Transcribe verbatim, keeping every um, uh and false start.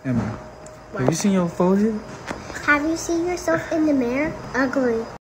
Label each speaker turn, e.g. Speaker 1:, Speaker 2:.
Speaker 1: Emma,
Speaker 2: What?
Speaker 1: have you seen your forehead?
Speaker 2: Have you seen yourself in the mirror? Ugly.